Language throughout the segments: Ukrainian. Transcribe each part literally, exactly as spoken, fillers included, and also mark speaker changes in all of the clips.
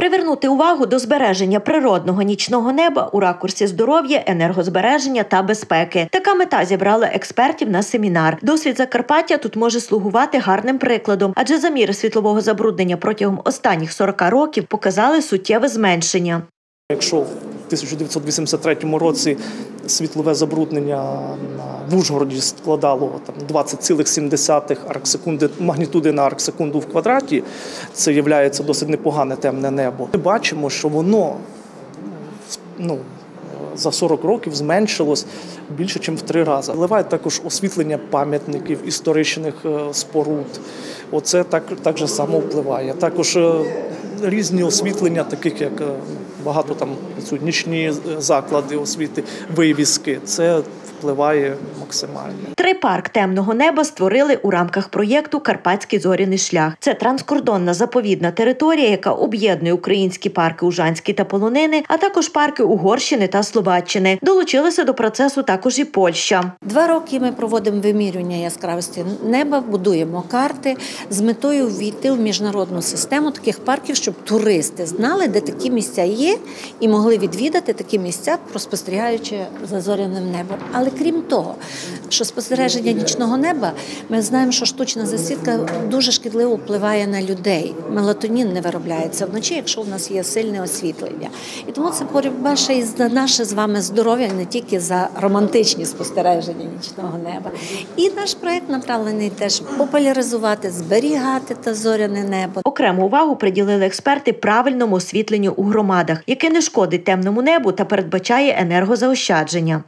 Speaker 1: Привернути увагу до збереження природного нічного неба у ракурсі здоров'я, енергозбереження та безпеки. Така мета зібрала експертів на семінар. Досвід Закарпаття тут може слугувати гарним прикладом, адже заміри світлового забруднення протягом останніх сорока років показали суттєве зменшення.
Speaker 2: Якщо в тисяча дев'ятсот вісімдесят третьому році світлове забруднення в Ужгороді складало двадцять цілих сім десятих арксекунди, магнітуди на арксекунду в квадраті, це є досить непогане темне небо. Ми бачимо, що воно ну, за сорок років зменшилось більше, ніж в три рази. Вливає також освітлення пам'ятників, історичних споруд. Оце так, так же само впливає. Також різні освітлення, таких як багато там нічні заклади освіти, вивіски. Це впливає максимально.
Speaker 1: Три-парк темного неба створили у рамках проєкту «Карпатський зоряний шлях». Це транскордонна заповідна територія, яка об'єднує українські парки Ужанський та Полонини, а також парки Угорщини та Словаччини. Долучилася до процесу також і Польща.
Speaker 3: Два роки ми проводимо вимірювання яскравості неба, будуємо карти з метою ввійти в міжнародну систему таких парків, щоб туристи знали, де такі місця є, і могли відвідати такі місця, спостерігаючи за зоряним небом. Але крім того, що спостереження нічного неба, ми знаємо, що штучна засвітка дуже шкідливо впливає на людей. Мелатонін не виробляється вночі, якщо в нас є сильне освітлення. І тому це боротьба ще і за наше з вами здоров'я, не тільки за романтичні спостереження нічного неба. І наш проєкт направлений теж популяризувати, зберігати те зоряне небо.
Speaker 1: Окрему увагу приділили експерти правильному освітленню у громадах, яке не шкодить темному небу та передбачає енергозаощадження.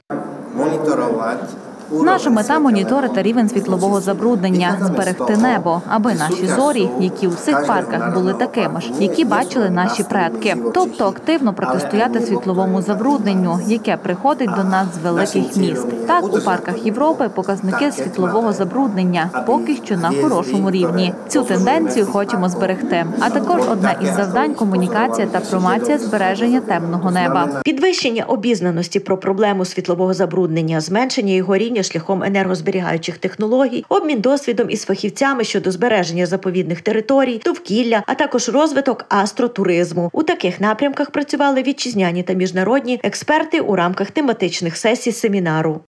Speaker 4: Наша мета – моніторити рівень світлового забруднення, зберегти небо, аби наші зорі, які у всіх парках були такими ж, які бачили наші предки. Тобто активно протистояти світловому забрудненню, яке приходить до нас з великих міст. Так, у парках Європи показники світлового забруднення поки що на хорошому рівні. Цю тенденцію хочемо зберегти. А також одне із завдань – комунікація та промоція збереження темного неба.
Speaker 1: Підвищення обізнаності про проблему світлового забруднення, зменшення його рівня шляхом енергозберігаючих технологій, обмін досвідом із фахівцями щодо збереження заповідних територій, довкілля, а також розвиток астротуризму. У таких напрямках працювали вітчизняні та міжнародні експерти у рамках тематичних сесій семінару.